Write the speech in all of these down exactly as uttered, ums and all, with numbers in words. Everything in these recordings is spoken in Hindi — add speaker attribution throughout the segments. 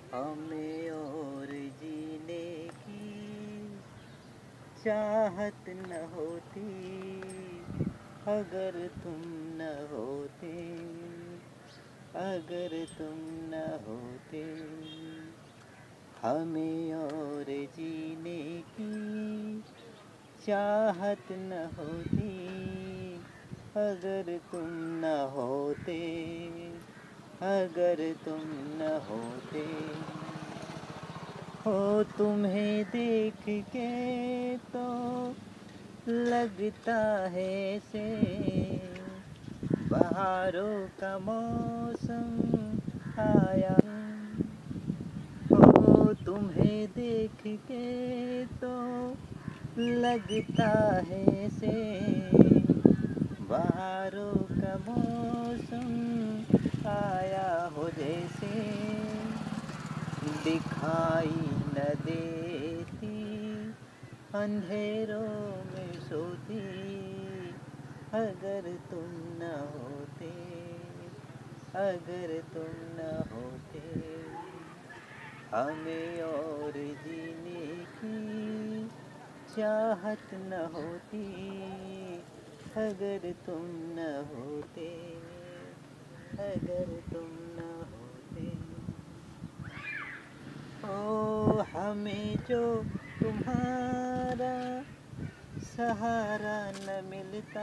Speaker 1: हमें और जीने की चाहत न होती अगर तुम न होते, अगर तुम न होते। हमें और जीने की चाहत न होती अगर तुम न होते, अगर तुम न होते। हो तुम्हें देख के तो लगता है से बहारों का मौसम आया। हो तुम्हें देख के तो लगता है से बहारों का मौसम आया हो जैसे। दिखाई न देती अंधेरों में सोती अगर तुम न होते, अगर तुम न होते। हमें और जीने की चाहत न होती अगर तुम न होते, अगर तुम न होते। ओ हमें जो तुम्हारा सहारा न मिलता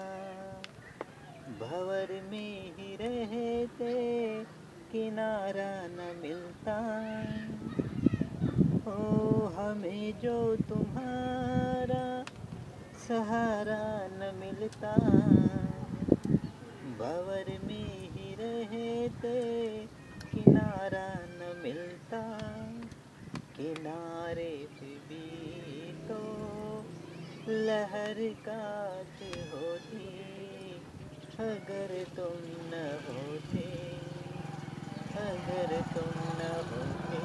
Speaker 1: भंवर में ही रहते किनारा न मिलता। ओ हमें जो तुम्हारा सहारा न मिलता भंवर में ही रहते किनारा न मिलता। किनारे पे भी तो लहर काट होती अगर तुम न होते, अगर तुम न होते।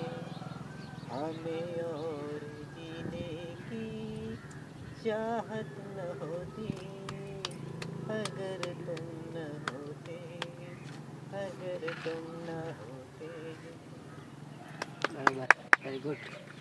Speaker 1: हमें और जीने की चाहत न होती अगर तुम न होते, अगर तुम न होते।
Speaker 2: बराबर, वेरी गुड।